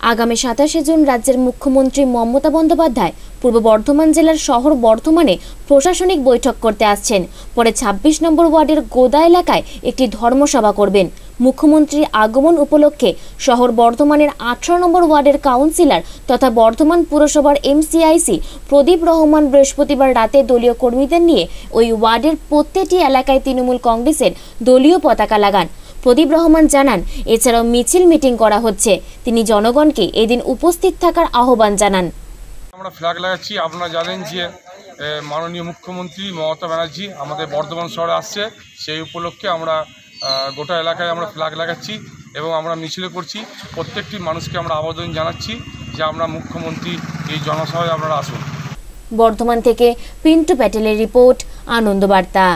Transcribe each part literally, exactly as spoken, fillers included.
আগামী সাতাশে জুন রাজ্যের মুখ্যমন্ত্রী মমতা বন্দ্যোপাধ্যায় পূর্ব বর্ধমান জেলার শহর বর্ধমানে প্রশাসনিক বৈঠক করতে আসছেন। পরে ছাব্বিশ নম্বর ওয়ার্ডের গোদা এলাকায় একটি ধর্মসভা করবেন। মুখ্যমন্ত্রীর আগমন উপলক্ষে শহর বর্ধমানের আঠারো নম্বর ওয়ার্ডের কাউন্সিলর তথা বর্ধমান পুরসভার এমসিআইসি প্রদীপ রহমান বৃহস্পতিবার রাতে দলীয় কর্মীদের নিয়ে ওই ওয়ার্ডের প্রত্যেকটি এলাকায় তৃণমূল কংগ্রেসের দলীয় পতাকা লাগান। প্রদীপ রহমান জানান, এছাড়াও মিছিল মিটিং করা হচ্ছে। তিনি জনগণকে এদিন উপস্থিত থাকার আহ্বান জানান। আমরা ফ্ল্যাগ লাগাচ্ছি। আপনারা জানেন যে মাননীয় মুখ্যমন্ত্রী মমতা ব্যানার্জি আমাদের বর্ধমান শহরে আসছে, সেই উপলক্ষে আমরা গোটা এলাকায় আমরা ফ্ল্যাগ লাগাচ্ছি এবং আমরা মিছিল করছি। প্রত্যেকটি মানুষকে আমরা আবেদন জানাচ্ছি যে আমরা মুখ্যমন্ত্রী এই জনসভায় আপনারা আসুন। বর্ধমান থেকে পিন্টু প্যাটেলের রিপোর্ট, আনন্দবার্তা।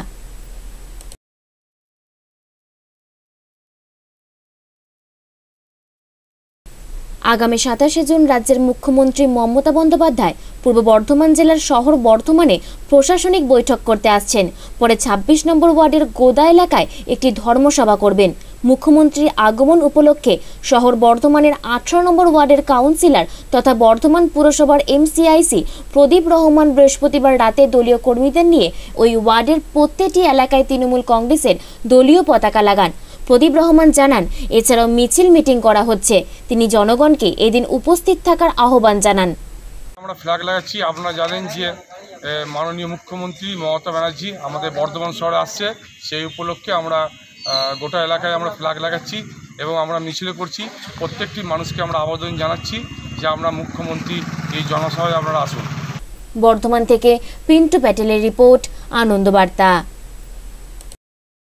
আগামী সাতাশে জুন রাজ্যের মুখ্যমন্ত্রী মমতা বন্দ্যোপাধ্যায় পূর্ব বর্ধমান জেলার শহর বর্ধমানে প্রশাসনিক বৈঠক করতে আসছেন। পরে ছাব্বিশ নম্বর ওয়ার্ডের গোদা এলাকায় একটি ধর্মসভা করবেন। মুখ্যমন্ত্রীর আগমন উপলক্ষে শহর বর্ধমানের আঠারো নম্বর ওয়ার্ডের কাউন্সিলর তথা বর্ধমান পুরসভার এমসিআইসি প্রদীপ রহমান বৃহস্পতিবার রাতে দলীয় কর্মীদের নিয়ে ওই ওয়ার্ডের প্রত্যেকটি এলাকায় তৃণমূল কংগ্রেসের দলীয় পতাকা লাগান। প্রদীপ রহমান জানান, এছাড়াও মিছিল মিটিং করা হচ্ছে। তিনি জনগণকে এদিন উপস্থিত থাকার আহ্বান জানান। আমরা ফ্ল্যাগ লাগাচ্ছি। আপনারা জানেন যে মাননীয় মুখ্যমন্ত্রী মমতা ব্যানার্জি আমাদের বর্ধমান শহরে আসছে, সেই উপলক্ষে আমরা গোটা এলাকায় আমরা ফ্ল্যাগ লাগাচ্ছি এবং আমরা মিছিল করছি। প্রত্যেকটি মানুষকে আমরা আবেদন জানাচ্ছি যে আমরা মুখ্যমন্ত্রী এই জনসভায় আপনারা আসুন। বর্ধমান থেকে পিন্টু প্যাটেলের রিপোর্ট, আনন্দবার্তা।